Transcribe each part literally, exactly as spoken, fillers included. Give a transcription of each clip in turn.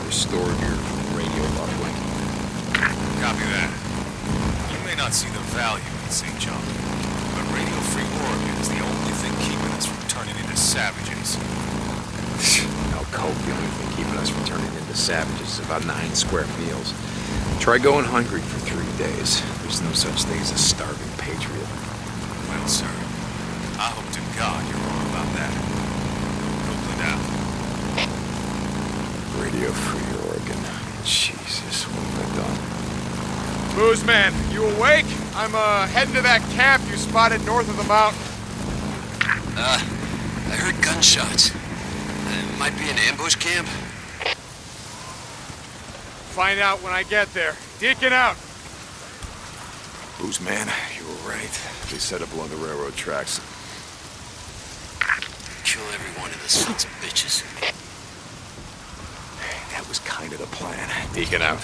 restored your radio uplink. Copy that. You may not see the value in Saint John, but Radio Free Oregon is the only thing keeping us from turning into savages. No coke, the only thing keeping us from turning into savages is about nine square meals. Try going hungry for three days. There's no such thing as a starving patriot. Well, sir, I hope to God you're wrong about that. Copeland out. Radio Free Oregon. Jesus, what have I done? Booze man, you awake? I'm uh heading to that camp you spotted north of the mountain. Uh, I heard gunshots. It might be an ambush camp. Find out when I get there. Deacon out. Booze man, you were right. They set up along the railroad tracks. Kill every one of the sons of bitches. That was kind of the plan. Deacon out.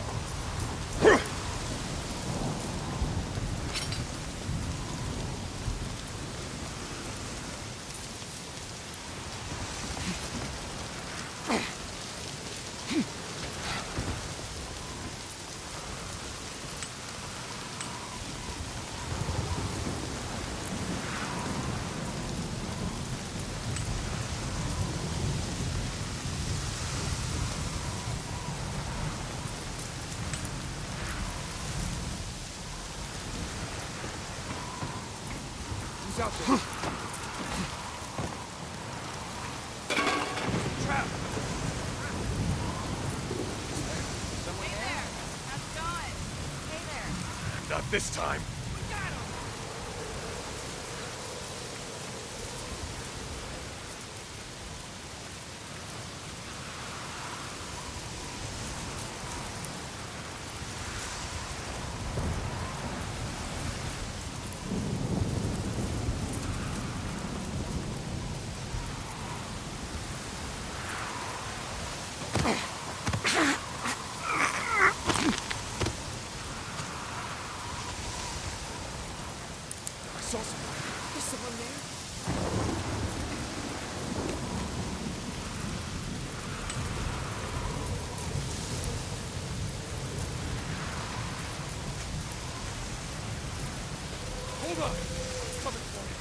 Who's out there? Trap. Someone Hey there. How's it going? Hey there. Not this time. We got him. I saw someone. There's someone there. Hold on. It's coming for me.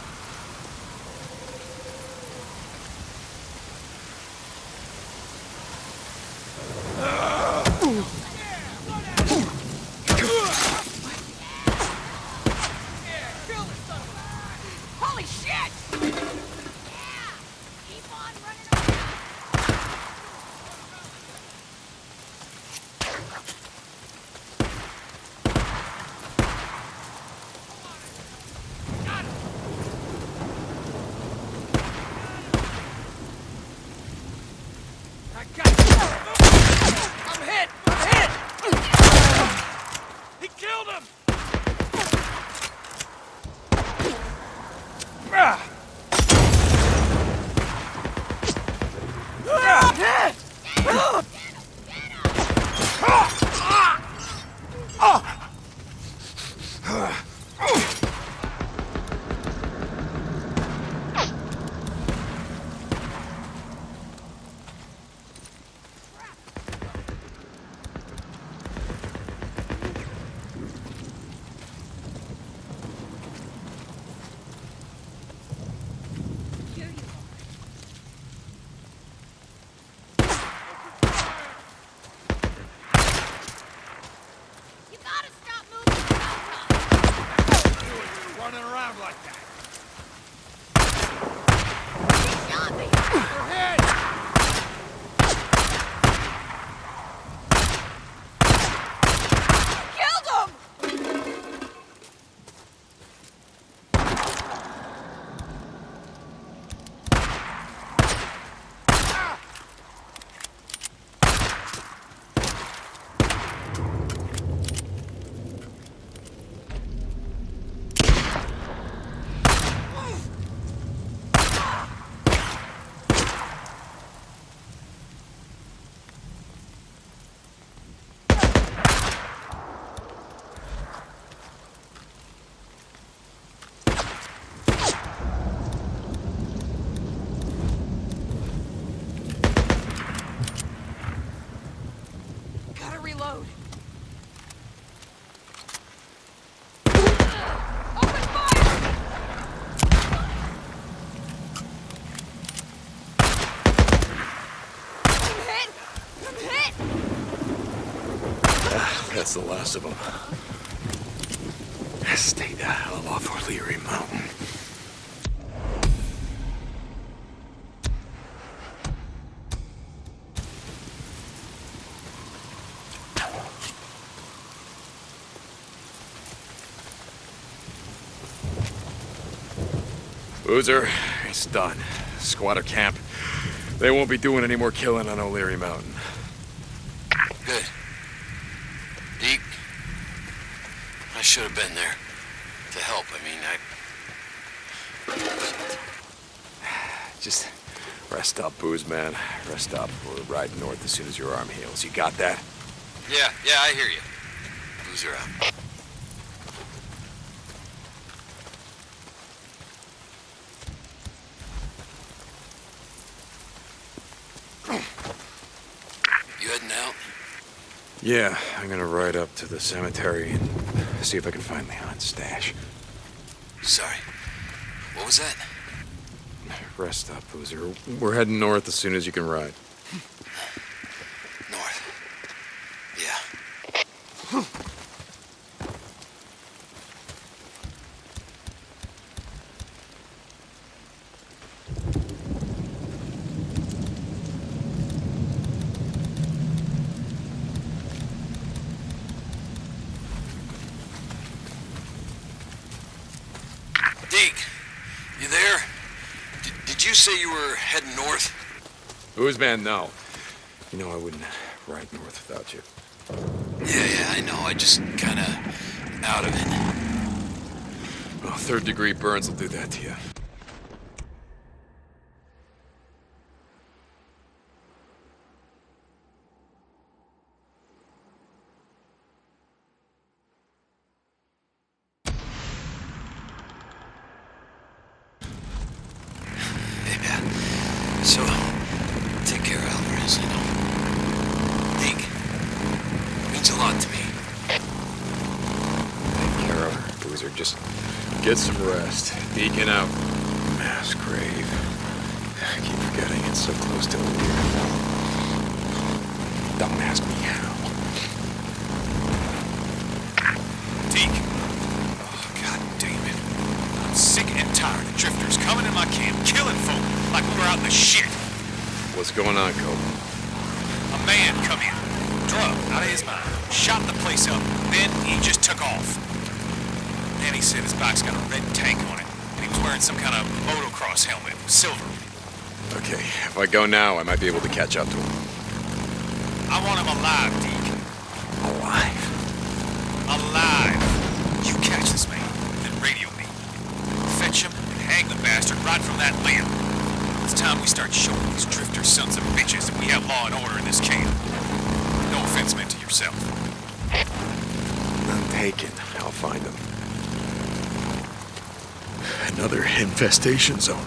Holy shit! Yeah! Keep on running around! Got him! I got you. I'm hit. I'm hit. He killed him. Ah. Ah. Here you are. That's the last of them. Stay the hell off O'Leary Mountain. Boozer, it's done. Squatter camp. They won't be doing any more killing on O'Leary Mountain. Good. Deke, I should have been there. To help, I mean, I... Just rest up, Booze, man. Rest up. We're riding north as soon as your arm heals. You got that? Yeah, yeah, I hear you. Boozer out. You heading out? Yeah, I'm gonna ride up to the cemetery and see if I can find Leon's stash. Sorry. What was that? Rest up, Boozer. We're heading north as soon as you can ride. North. Yeah. Deke, you there? D did you say you were heading north? Booze, man, no. You know I wouldn't ride north without you. Yeah, yeah, I know. I just kinda out of it. Well, third degree burns will do that to you. So, take care of Alvarez, you know. Deke, means a lot to me. Take care of her, Boozer. Just get some rest. Deacon out. Mass grave. I keep forgetting it's so close to O'Leary. Don't ask me how. Deke. Oh, God damn it. I'm sick and tired of drifters coming in my camp, killing folk like we were out in the shit. What's going on, Cope? A man come in, drunk, out of his mind, shot the place up, then he just took off. Then he said his bike's got a red tank on it, and he was wearing some kind of motocross helmet, silver. Okay, if I go now, I might be able to catch up to him. I want him alive, Deke. Alive? Alive. You catch this man, then radio me. Fetch him and hang the bastard right from that limb. It's time we start showing these drifter sons of bitches that we have law and order in this camp. No offense meant to yourself. None taken. I'll find them. Another infestation zone.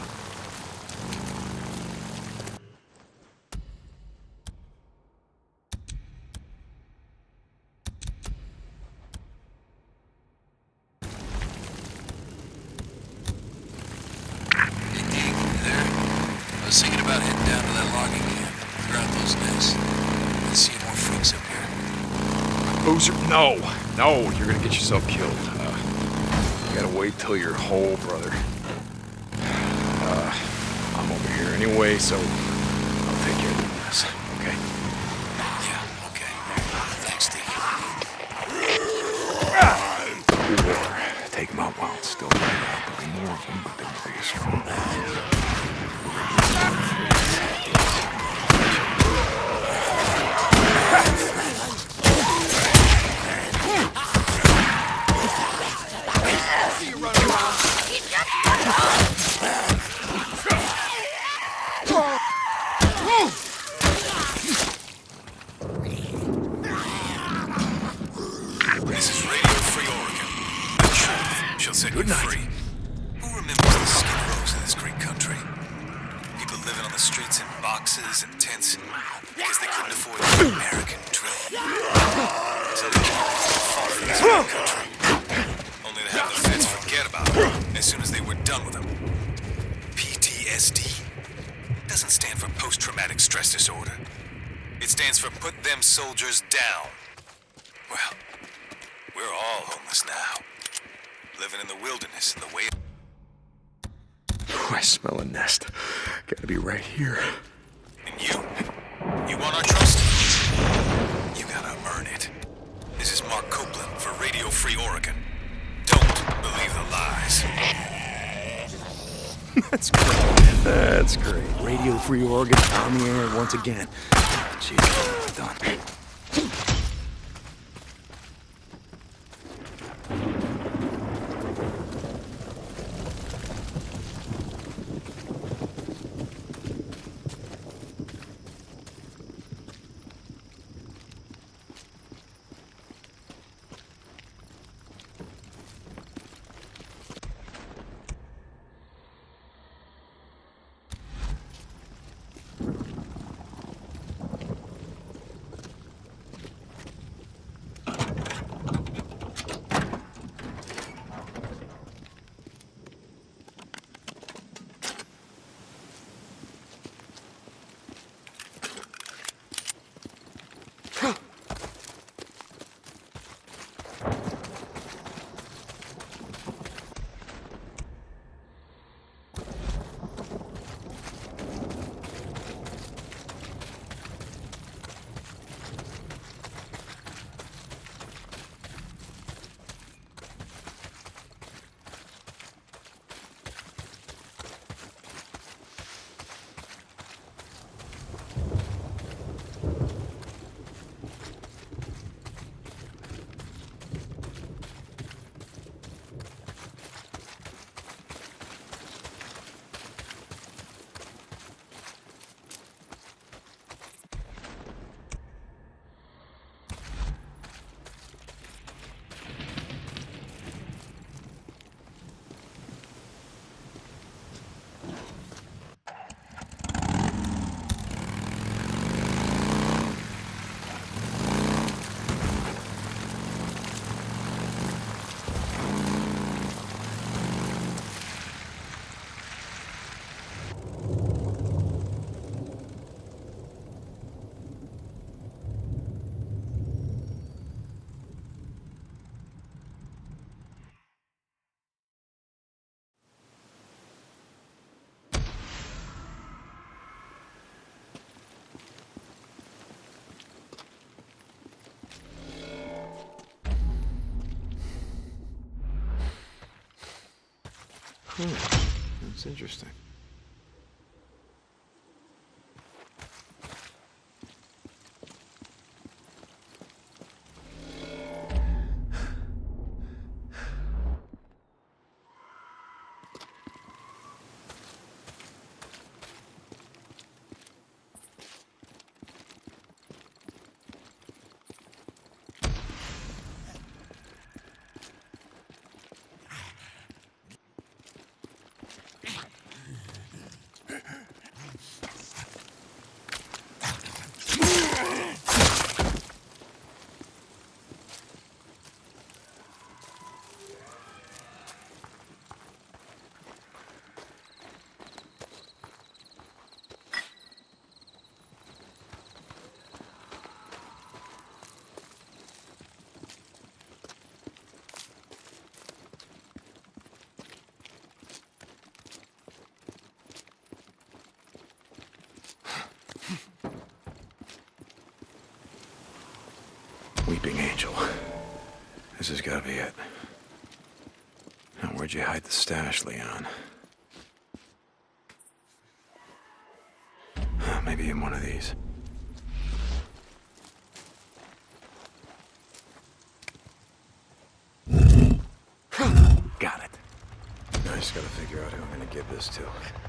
I was thinking about heading down to that logging camp, clear out those nests. I see more freaks up here. Boozer, no, no, you're gonna get yourself killed. Uh, you gotta wait till you're whole, brother. Uh, I'm over here anyway, so I'll take care of the mess, okay? Yeah, okay. Thanks, Deke. War. Take them out while it's still there. There'll be more of them, but they won't be as strong. This is Radio Free Oregon. The truth shall set you free. Who remembers the skid rows of this great country? People living on the streets in boxes and tents because they couldn't afford the American dream. So they fought for this great country. Only to have the feds forget about it as soon as they were done with them. P T S D doesn't stand for post-traumatic stress disorder. It stands for put them soldiers down. Well, we're all homeless now. Living in the wilderness in the way... Oh, I smell a nest. Gotta be right here. And you? You want our trust? You gotta earn it. This is Mark Copeland for Radio Free Oregon. Don't believe the lies. That's great. That's great. Radio Free Oregon on the air once again. Jeez, done. Hmm, that's interesting. Weeping Angel. This has got to be it. Now, where'd you hide the stash, Leon? Maybe in one of these. Got it. I just gotta figure out who I'm gonna give this to.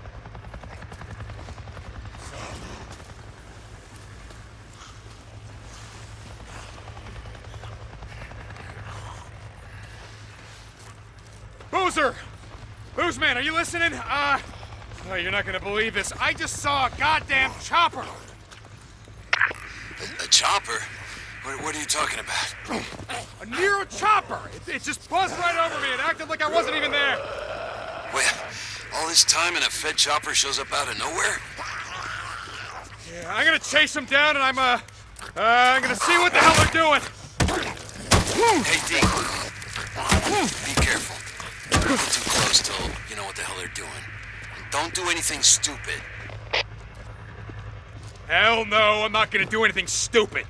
Boozer! Boozman, are you listening? Uh, oh, you're not gonna believe this. I just saw a goddamn chopper! A, a chopper? What, what are you talking about? A Nero chopper! It, it just buzzed right over me and acted like I wasn't even there. Wait, all this time and a Fed chopper shows up out of nowhere? Yeah, I'm gonna chase them down and I'm, uh, uh, I'm gonna see what the hell they're doing. Hey, D. Be careful. Don't get too close till you know what the hell they're doing. And don't do anything stupid. Hell no, I'm not gonna do anything stupid.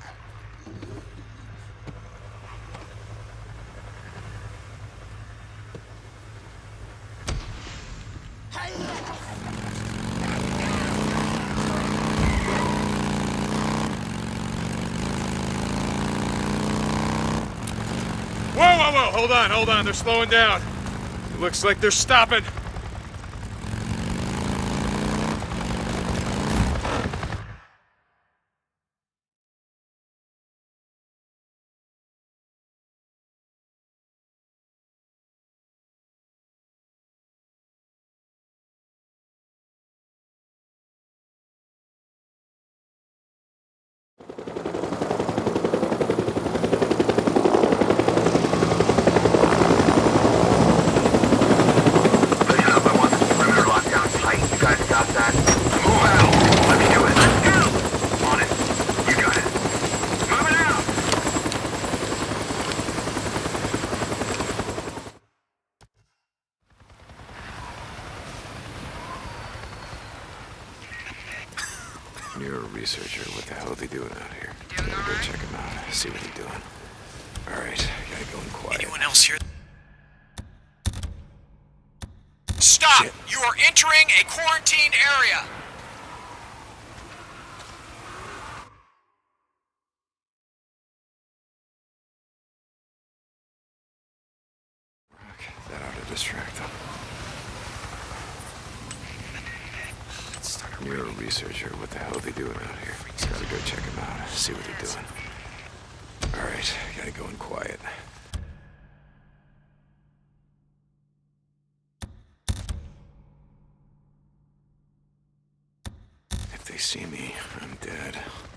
Whoa, whoa, whoa, hold on, hold on, they're slowing down. It looks like they're stopping. You're a researcher. What the hell are they doing out here? Gotta go check him out. See what they're doing. All right, gotta go in quiet. Anyone else here? Stop! Shit. You are entering a quarantine area! That ought to distract them. You're a researcher. What the hell are they doing out here? Gotta go check him out. See what they're doing. All right, gotta go in quiet. If they see me, I'm dead.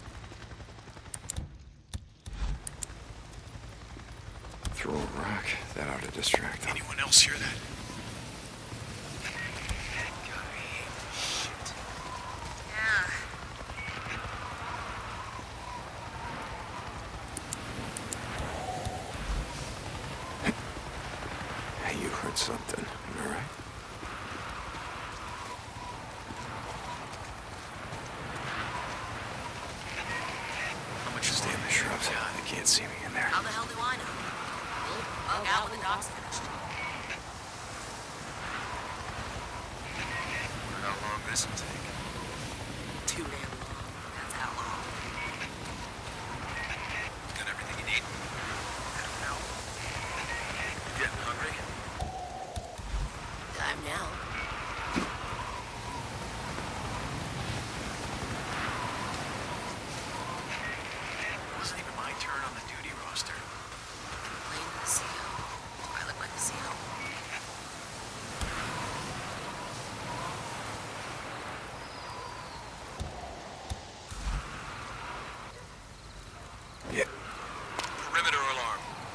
Throw a rock. That ought to distract them. Anyone else hear that? Hey, you heard something. Am I right? How much is Stay in the shrubs. They can't see me in there. How the hell do I know? We'll bug out when the dog's finished. How long does it take? Too damn long. That's how long. Got everything you need? I don't know. You getting hungry? Time now. It wasn't even my turn on the duty roster. Plain C O. I look like a C O. Yeah. Perimeter alarm.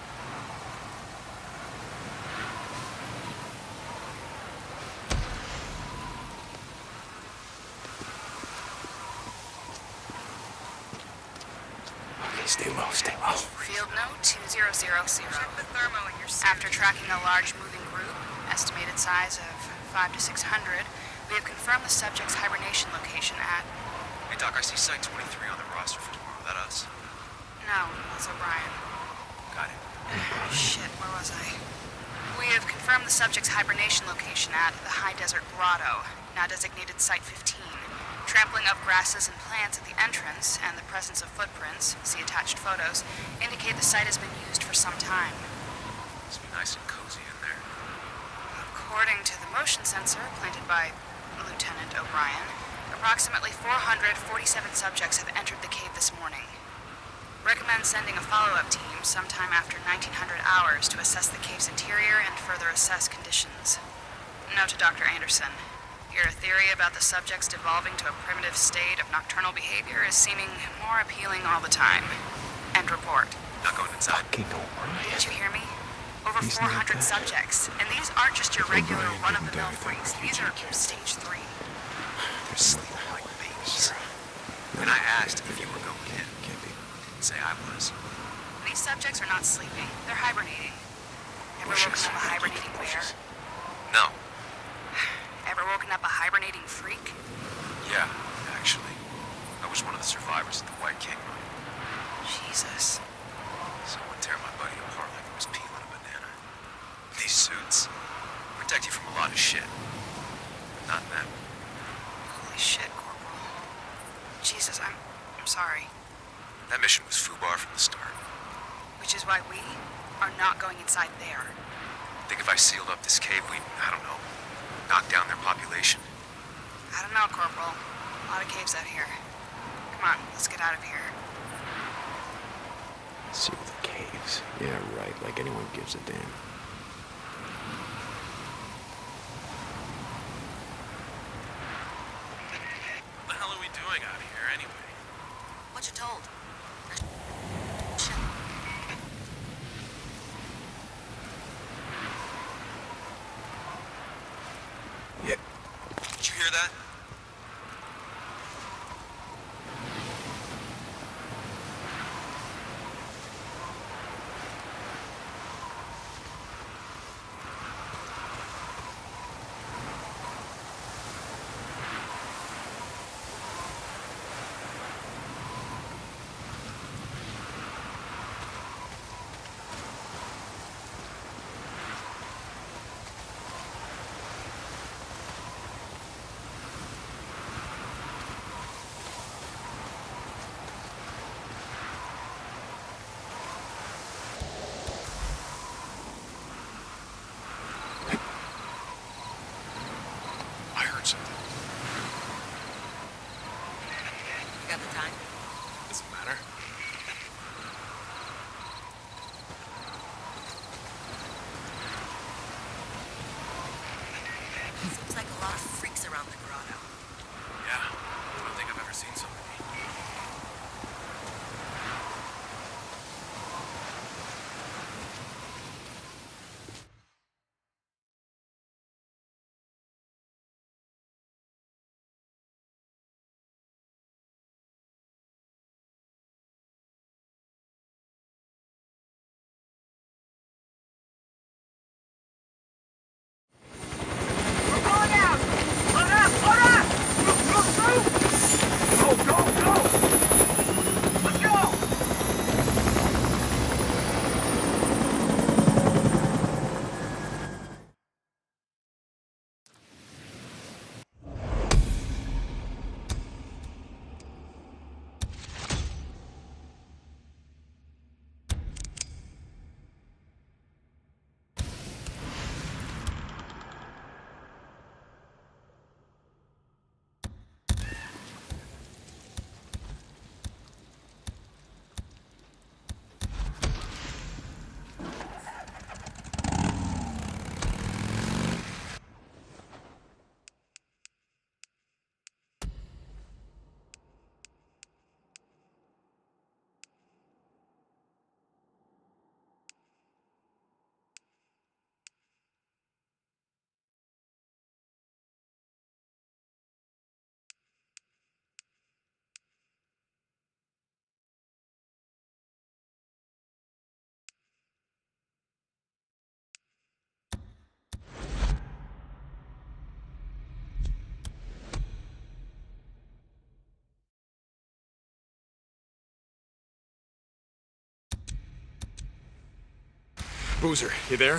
Okay, stay low, stay low. Field note two zero zero zero. Check the thermo in your suit. After tracking a large moving group, estimated size of five to six hundred, we have confirmed the subject's hibernation location at... Hey, Doc, I see Site twenty-three on the roster for tomorrow. That us? No, that's O'Brien. Got it. Shit, where was I? We have confirmed the subject's hibernation location at the High Desert Grotto, now designated Site fifteen. Trampling of grasses and plants at the entrance and the presence of footprints, see attached photos, indicate the site has been used for some time. Must be nice and cozy in there. According to the motion sensor planted by Lieutenant O'Brien, approximately four hundred forty-seven subjects have entered the cave this morning. Recommend sending a follow-up team sometime after nineteen hundred hours to assess the cave's interior and further assess conditions. Note to Doctor Anderson. Your theory about the subjects devolving to a primitive state of nocturnal behavior is seeming more appealing all the time. End report. Not going inside. Fucking O'Brien. Did you hear me? Over He's four not hundred dead. subjects, and these aren't just your regular O'Brien run-of-the-mill didn't die freaks. without These are refugee camp. stage three. They're sleeping like babies. And I asked if you were going in. Can't be. Say I was. These subjects are not sleeping. They're hibernating. Ever woken up a hibernating bear? No. Ever woken up a hibernating freak? Yeah, actually. I was one of the survivors at the White King run. Jesus. Someone tear my buddy apart like he was peeling a banana. These suits protect you from a lot of shit. Not them. Holy shit, Corporal. Jesus, I'm... I'm sorry. That mission was FUBAR from the start. Which is why we are not going inside there. Think if I sealed up this cave, we'd, I don't know, knock down their population? I don't know, Corporal. A lot of caves out here. Come on, let's get out of here. See the caves. Yeah, right. Like anyone gives a damn. What the hell are we doing out here, anyway? What you told? Yeah. Did you hear that? Something. You got the time? Doesn't matter. Seems like a lot of freaks around the grotto. Yeah, I don't think I've ever seen so many. Boozer, you there?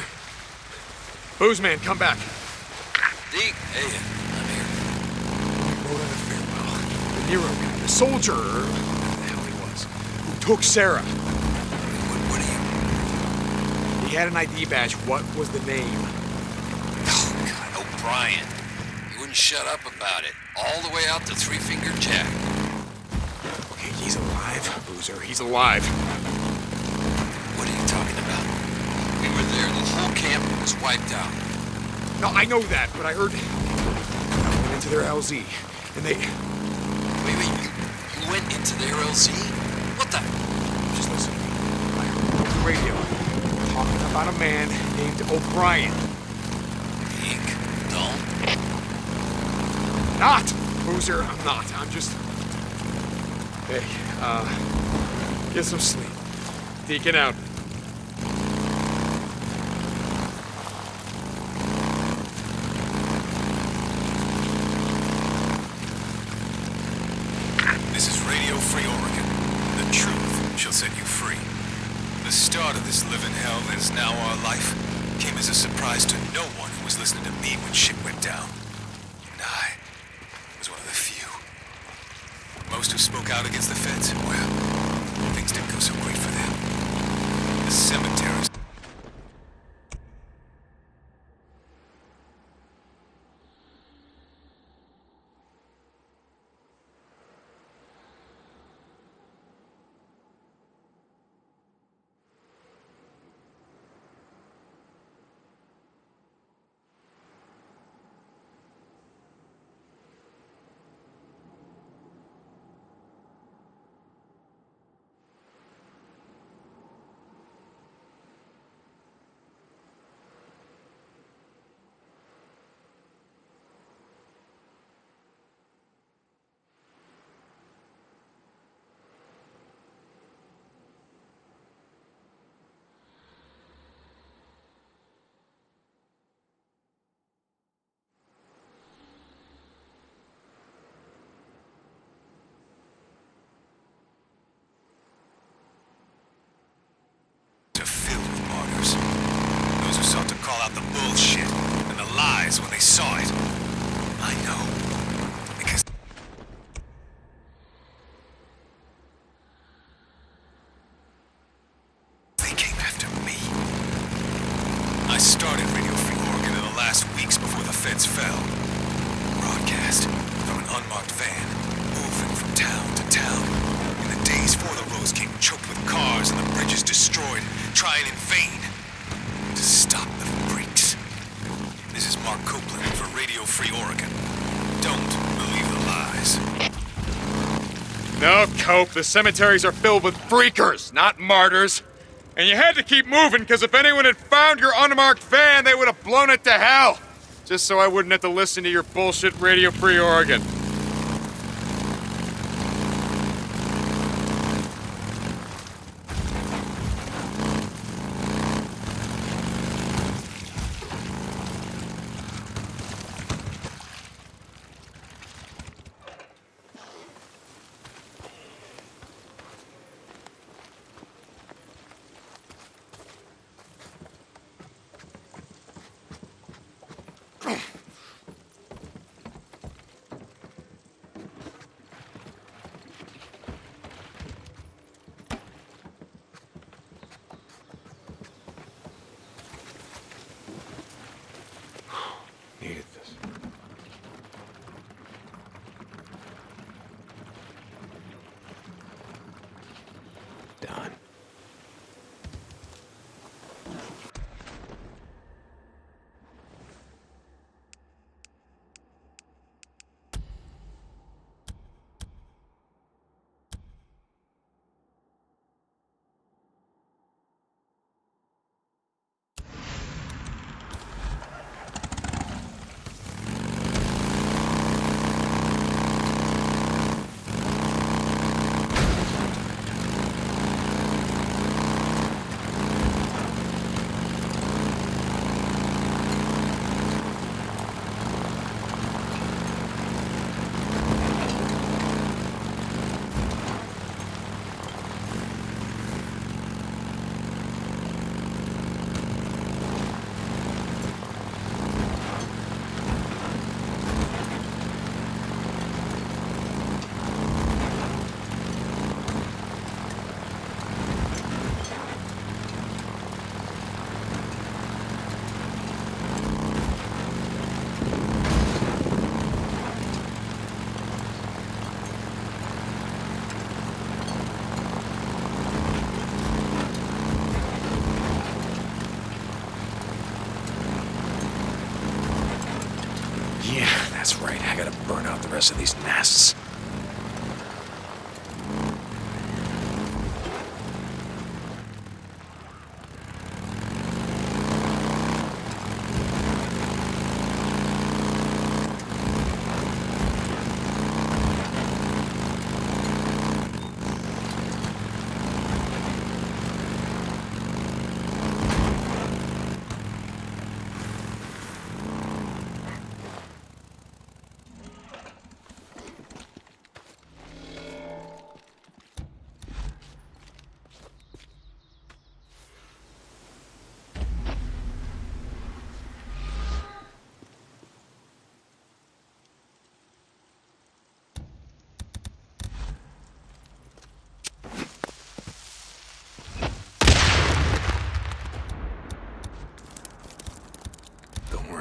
Booze man, come back. Deke, hey, I'm here. Wrote on a farewell. The Nero guy, the soldier, or whatever the hell he was, who took Sarah. What, what are you... He had an I D badge. What was the name? Oh, God, O'Brien. He wouldn't shut up about it. All the way out to Three Finger Jack. Okay, he's alive, Boozer. He's alive. What are you talking about? We were there, the whole camp was wiped out. No, I know that, but I heard... I went into their L Z, and they... Wait, wait, you, you went into their L Z? What the... Just listen. I heard on the radio talking about a man named O'Brien. Deke, don't. Not! Boozer, I'm not. I'm just... Hey, uh... get some sleep. Deacon out. This is Radio Free Oregon. The truth shall set you free. The start of this living hell that is now our life came as a surprise to no one who was listening to me when shit went down. And I was one of the few. Most who spoke out against the feds, well, things didn't go so great for them. The cemeteries. Call out the bullshit and the lies when they saw it. I know, because they came after me. I started Radio Free Oregon in the last weeks before the feds fell. Broadcast from an unmarked van, moving from town to town. In the days before the roads came choked with cars and the bridges destroyed, trying in vain to stop the freaks. This is Mark Copeland for Radio Free Oregon. Don't believe the lies. No, Cope, the cemeteries are filled with freakers, not martyrs. And you had to keep moving, because if anyone had found your unmarked van, they would have blown it to hell. Just so I wouldn't have to listen to your bullshit Radio Free Oregon. Needed this. Done. Yeah, that's right. I gotta burn out the rest of these nests.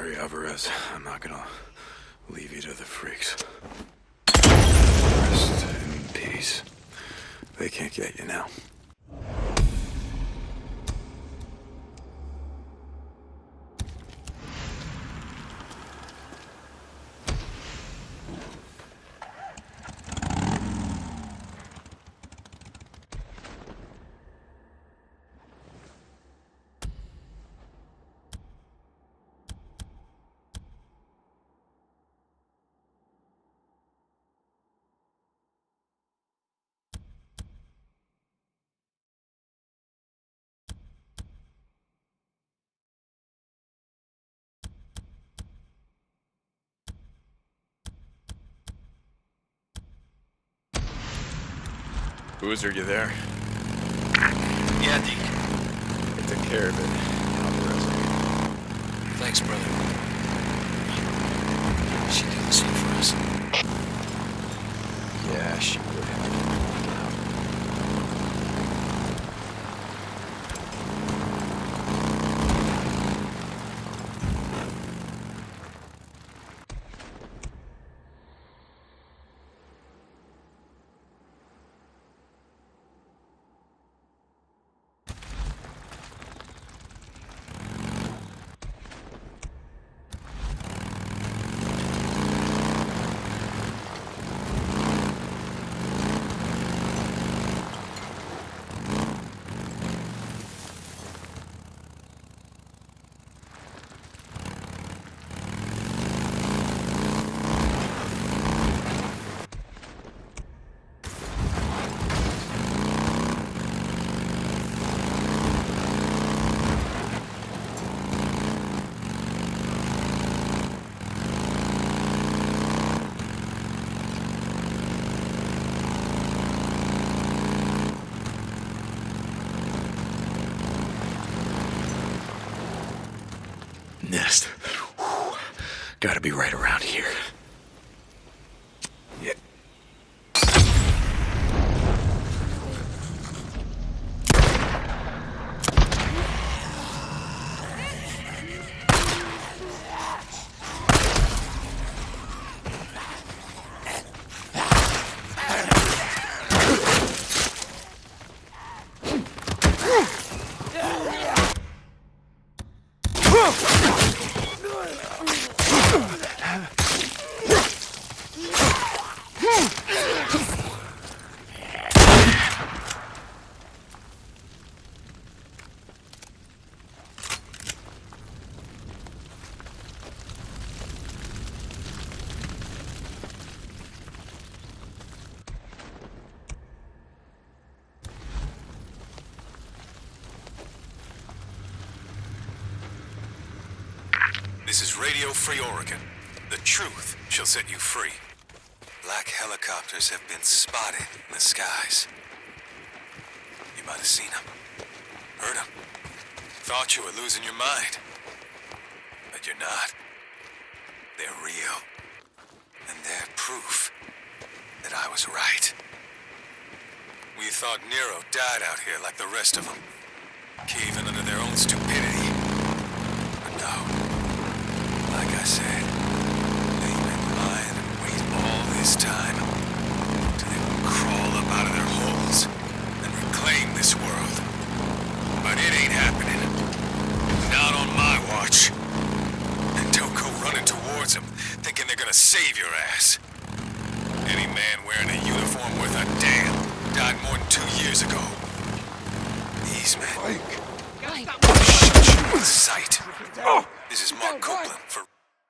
sorry, Alvarez. I'm not gonna leave you to the freaks. Rest in peace. They can't get you now. Boozer, you there? Yeah, Deke. I took care of it. Alvarez, I mean. Thanks, brother. She'd do the same for us. Yeah, she would have. Nest. Whew. Gotta be right around here. Yeah. This is Radio Free Oregon. The truth shall set you free. Black helicopters have been spotted in the skies. You might have seen them, heard them, thought you were losing your mind. But you're not. They're real. And they're proof that I was right. We thought Nero died out here like the rest of them, caving under their own stupidity. But no. Like I said, they've been lying and wait all this time till they will crawl up out of their holes and reclaim this world. But it ain't happening. Not on my watch. And don't go running towards them, thinking they're gonna save your ass. Any man wearing a uniform worth a damn died more than two years ago. These men shoot you with sight. This is Mark Copeland for...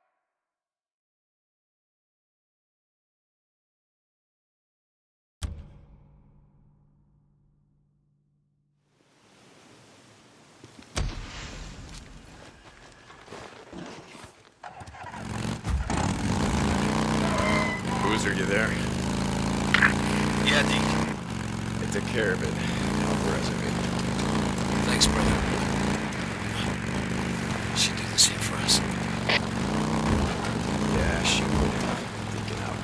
Boozer, you there? Yeah, Deke. I took care of it. Alvarez, I mean. Thanks, brother. She'd do the same for us. Yeah, she would have. Deacon out.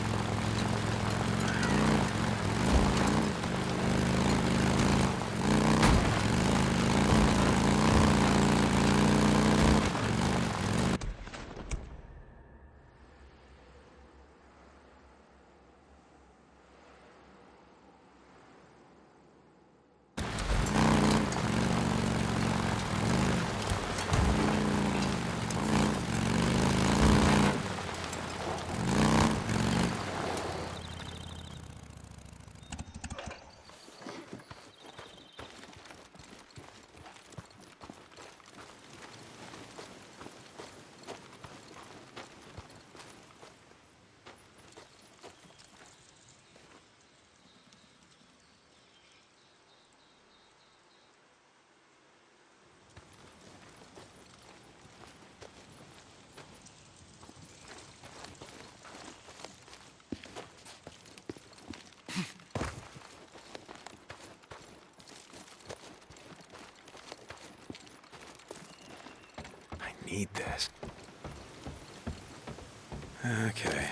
need this. Okay.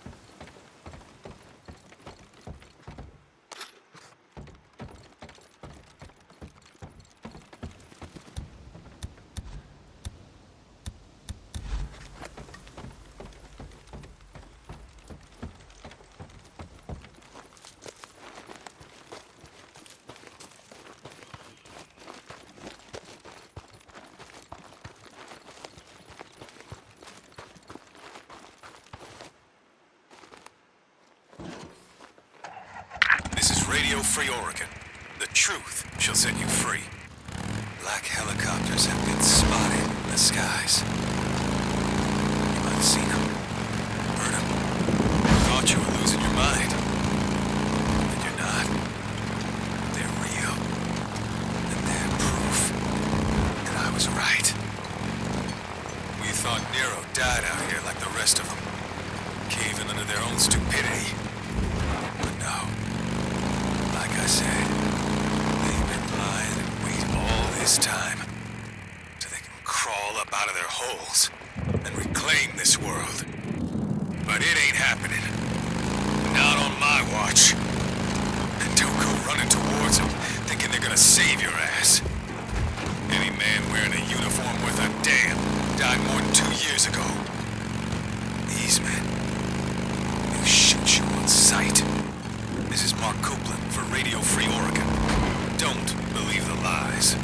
Radio Free Oregon. The truth shall set you free. Black helicopters have been spotted in the skies. You might have seen them. Heard them. Thought you were losing your mind. But you're not. They're real. And they're proof that I was right. We thought Nero died out here like the rest of them. Caving under their own stupidity. But no. Like I said, they've been lying in wait all this time, so they can crawl up out of their holes and reclaim this world. But it ain't happening. Not on my watch. And don't go running towards them, thinking they're gonna save your ass. Any man wearing a uniform worth a damn died more than two years ago. These men, they shoot you on sight. This is Mark Copeland for Radio Free Oregon. Don't believe the lies.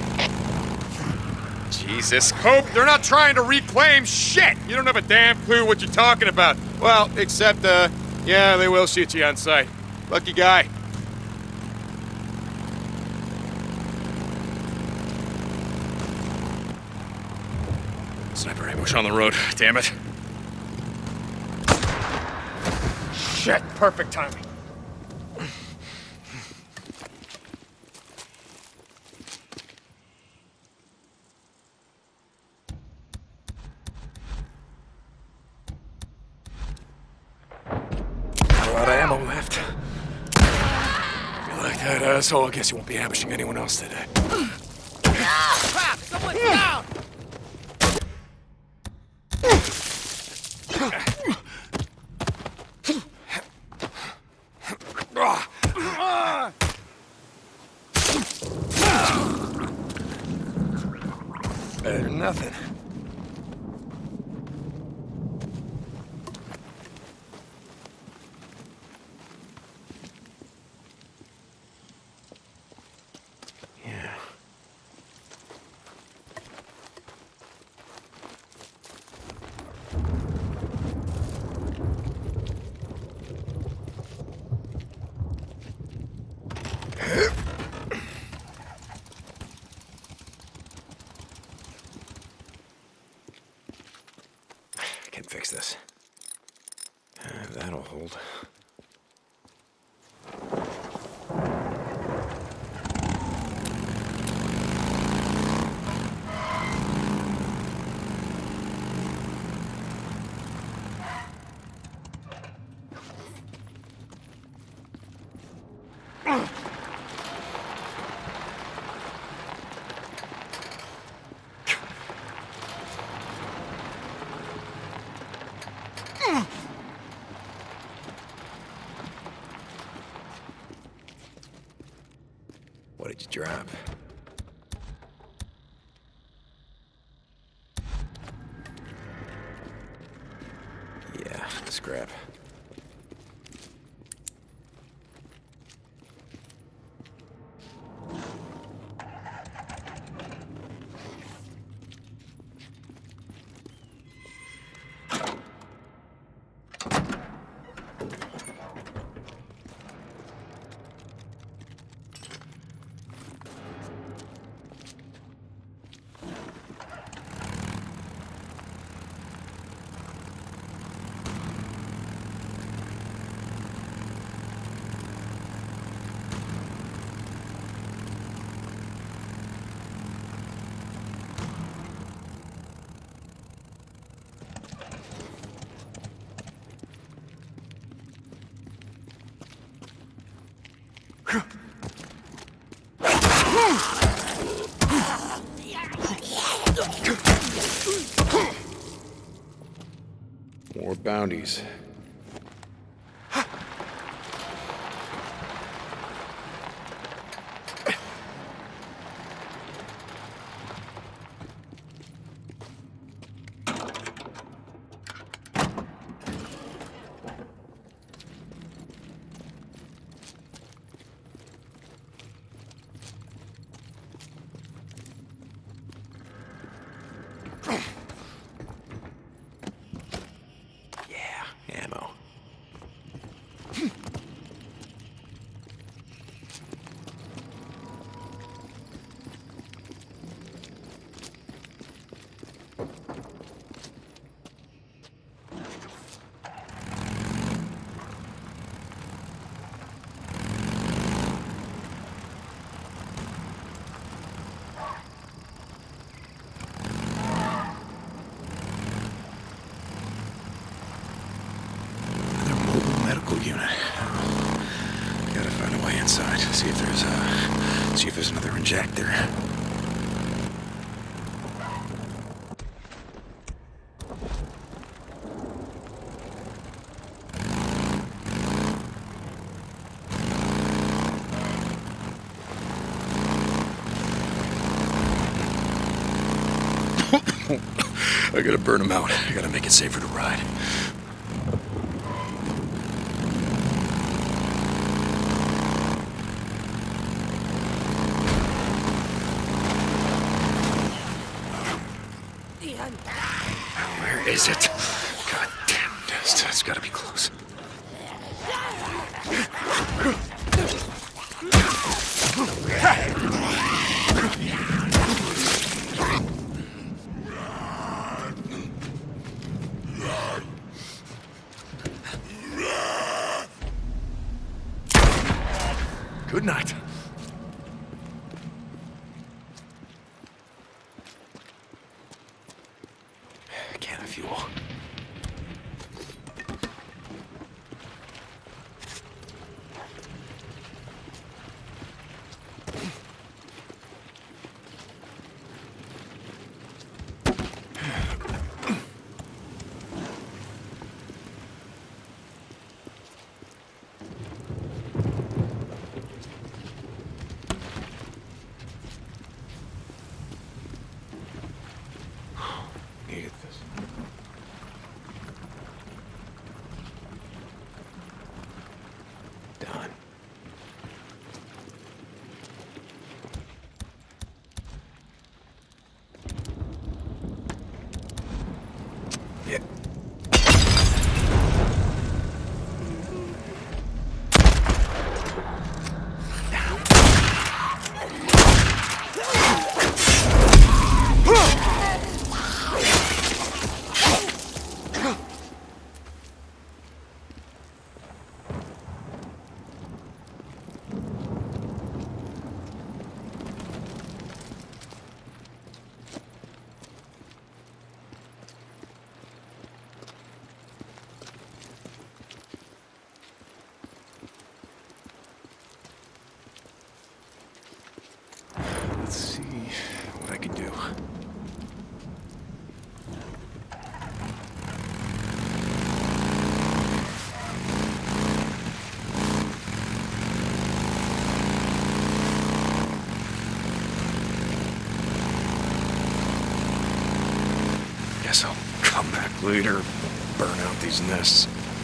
Jesus, Cope, they're not trying to reclaim shit! You don't have a damn clue what you're talking about. Well, except, uh, yeah, they will shoot you on sight. Lucky guy. Sniper ambush on the road, damn it. Shit, perfect timing. That asshole, I guess you won't be ambushing anyone else today. Crap! Someone's down! Better than nothing. Can fix this. Uh, that'll hold. What did you drop? Yeah, scrap. More bounties. Unit. Gotta find a way inside. See if there's uh see if there's another injector. I gotta burn them out. I gotta make it safer to ride. Where is it? God damn dust. It's gotta be close. Good night. Can of fuel. Needed this. Done. Yeah. Let's see what I can do. Guess I'll come back later, burn out these nests.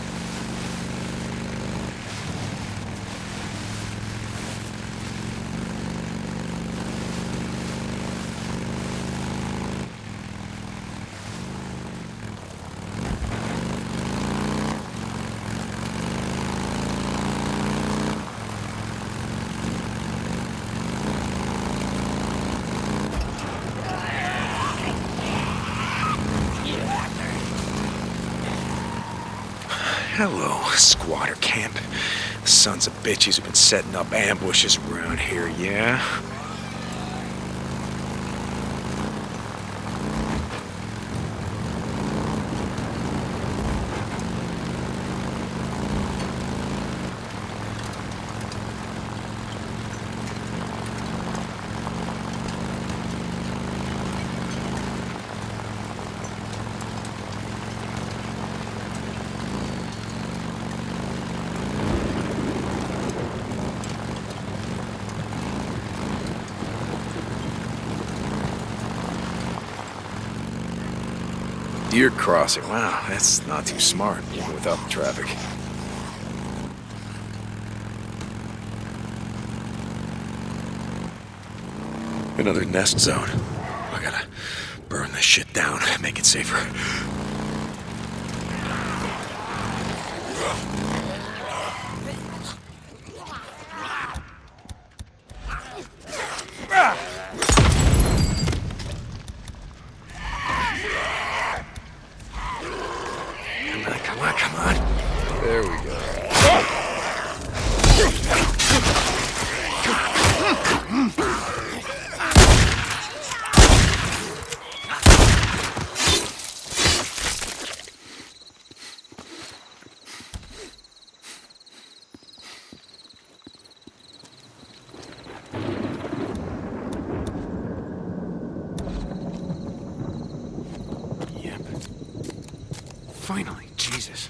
Hello, squatter camp. Sons of bitches have been setting up ambushes around here, yeah? deer crossing. Wow, that's not too smart, even without the traffic. Another nest zone. I gotta burn this shit down, make it safer. Come on, come on. There we go. Yep. Finally, Jesus.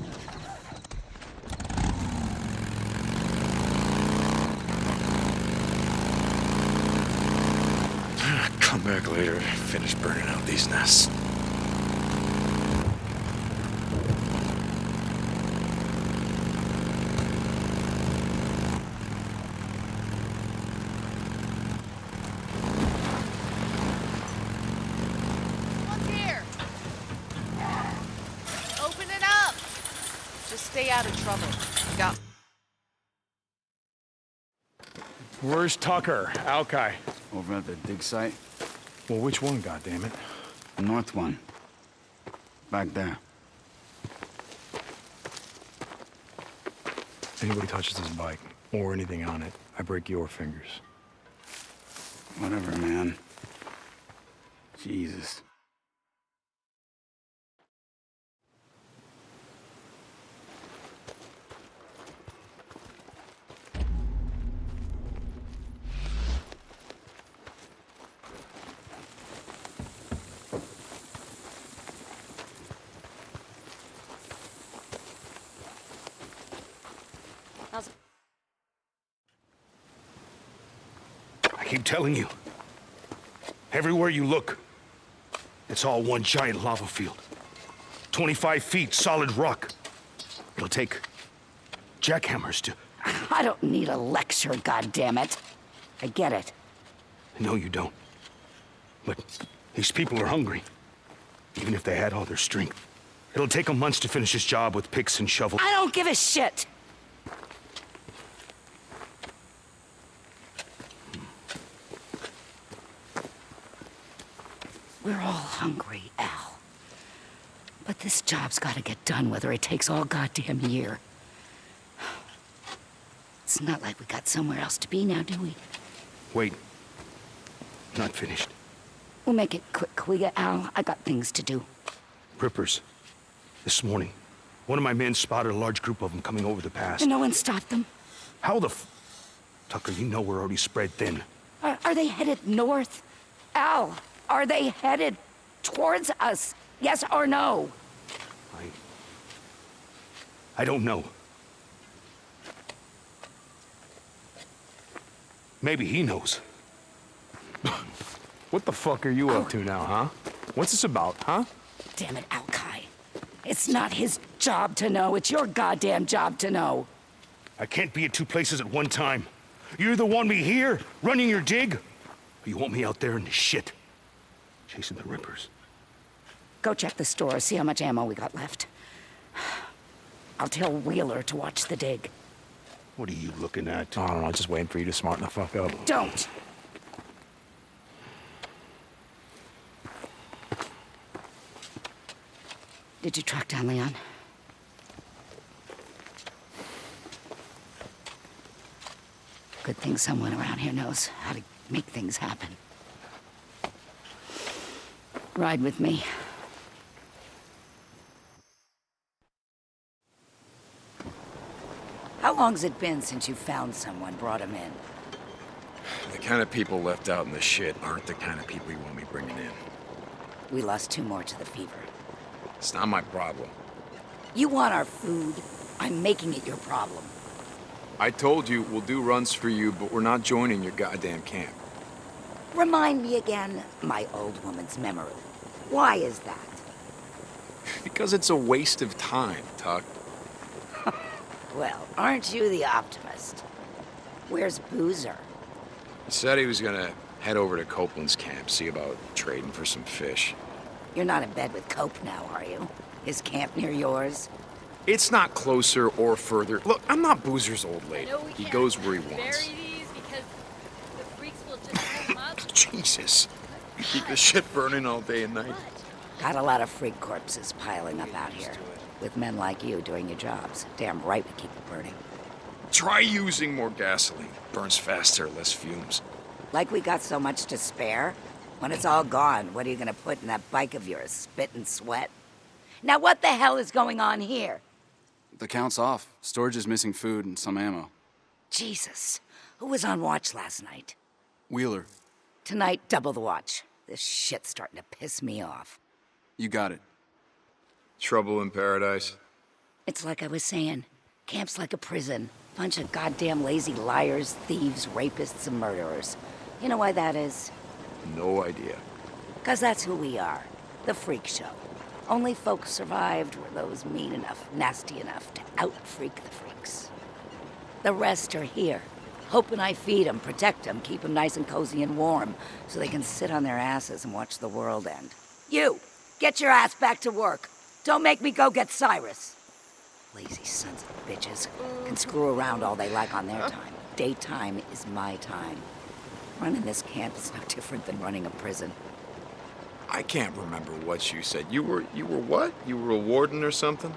Come back later, finish burning out these nests. Look here. Open it up. Just stay out of trouble. Go. Where's Tucker, Alki? Over at the dig site? Well, which one, goddammit? The north one. Back there. Anybody touches this bike, or anything on it, I break your fingers. Whatever, man. Jesus. I keep telling you. Everywhere you look, it's all one giant lava field. twenty-five feet solid rock. It'll take jackhammers to... I don't need a lecture, goddammit. I get it. No, you don't. But these people are hungry. Even if they had all their strength. It'll take them months to finish this job with picks and shovels. I don't give a shit! We're all hungry, Al. But this job's gotta get done whether it takes all goddamn year. It's not like we got somewhere else to be now, do we? Wait. Not finished. We'll make it quick, will ya, Al? I got things to do. Rippers. This morning, one of my men spotted a large group of them coming over the pass. And no one stopped them? How the f... Tucker, you know we're already spread thin. Are, are they headed north? Al, are they headed towards us? Yes or no? I... I don't know. Maybe he knows. What the fuck are you up to now, huh? What's this about, huh? Damn it, Alki. It's not his job to know. It's your goddamn job to know. I can't be at two places at one time. You either want me here, running your dig, or you want me out there in the shit, chasing the Rippers. Go check the store, see how much ammo we got left. I'll tell Wheeler to watch the dig. What are you looking at? I don't know, just waiting for you to smarten the fuck up. Don't! Did you track down Leon? Good thing someone around here knows how to make things happen. Ride with me. How long's it been since you found someone, brought him in? The kind of people left out in the shit aren't the kind of people you want me bringing in. We lost two more to the fever. It's not my problem. You want our food? I'm making it your problem. I told you we'll do runs for you, but we're not joining your goddamn camp. Remind me again, my old woman's memory. Why is that? Because it's a waste of time, Tuck. Well, aren't you the optimist? Where's Boozer? He said he was gonna head over to Copeland's camp, see about trading for some fish. You're not in bed with Cope now, are you? His camp near yours? It's not closer or further. Look, I'm not Boozer's old lady. He goes where he wants. Bury these because the freaks will just come up. Jesus. You keep this shit burning all day and night. Got a lot of freak corpses piling up out here. With men like you doing your jobs. Damn right we keep it burning. Try using more gasoline. Burns faster, less fumes. Like we got so much to spare? When it's all gone, what are you gonna put in that bike of yours? Spit and sweat? Now what the hell is going on here? The count's off. Storage is missing food and some ammo. Jesus. Who was on watch last night? Wheeler. Tonight, double the watch. This shit's starting to piss me off. You got it. Trouble in paradise? It's like I was saying. Camp's like a prison. Bunch of goddamn lazy liars, thieves, rapists, and murderers. You know why that is? No idea. 'Cause that's who we are. The freak show. Only folks survived were those mean enough, nasty enough to out-freak the freaks. The rest are here. Hoping I feed them, protect them, keep them nice and cozy and warm, so they can sit on their asses and watch the world end. You! Get your ass back to work! Don't make me go get Cyrus! Lazy sons of bitches can screw around all they like on their time. Daytime is my time. Running this camp is no different than running a prison. I can't remember what you said. You were, you were what? You were a warden or something?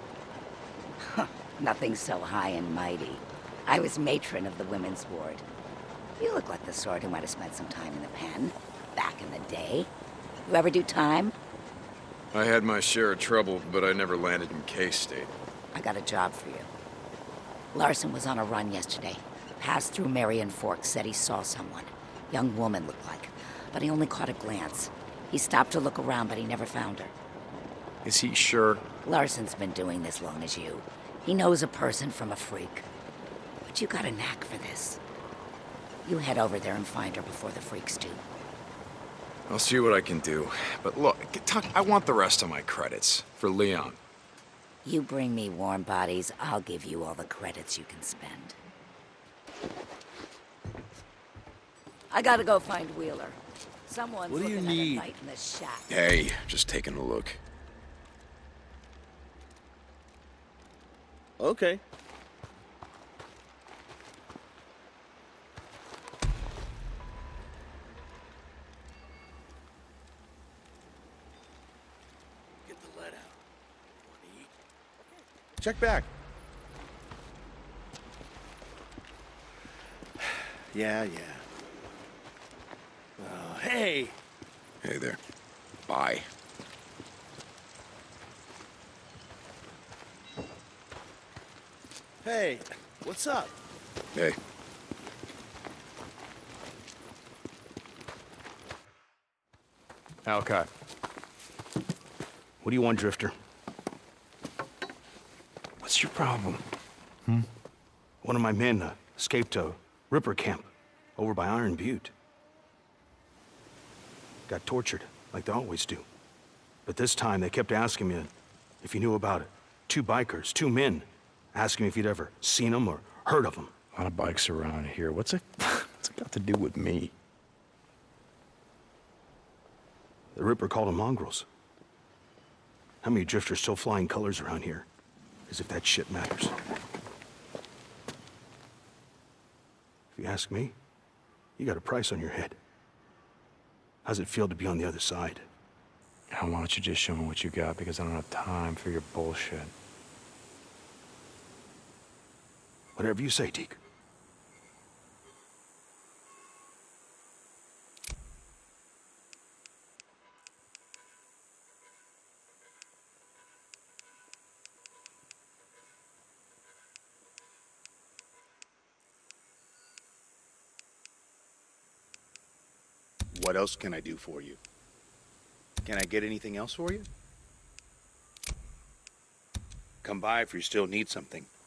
Nothing so high and mighty. I was matron of the women's ward. You look like the sort who might have spent some time in the pen, back in the day. You ever do time? I had my share of trouble, but I never landed in K-State. I got a job for you. Larson was on a run yesterday. Passed through Marion Forks, said he saw someone. Young woman looked like, but he only caught a glance. He stopped to look around, but he never found her. Is he sure? Larson's been doing this long as you. He knows a person from a freak. But you got a knack for this. You head over there and find her before the freaks do. I'll see what I can do. But look, Tuck, I want the rest of my credits for Leon. You bring me warm bodies, I'll give you all the credits you can spend. I gotta go find Wheeler. Someone's What do you looking at a need? night in the shack. Hey, just taking a look. Okay. Get the lead out. Wanna eat? Check back. Yeah, yeah. Oh, hey! Hey there. Bye. Hey, what's up? Hey. Alki. What do you want, Drifter? What's your problem? Hmm? One of my men uh, escaped a Ripper camp over by Iron Butte. Got tortured, like they always do. But this time they kept asking me if you knew about it. Two bikers, two men, asking me if you'd ever seen them or heard of them. A lot of bikes around here. What's it, what's it got to do with me? The Ripper called them mongrels. How many drifters still flying colors around here? As if that shit matters. If you ask me, you got a price on your head. How's it feel to be on the other side? Now, why don't you just show me what you got, because I don't have time for your bullshit. Whatever you say, Deke. What else can I do for you? Can I get anything else for you? Come by if you still need something.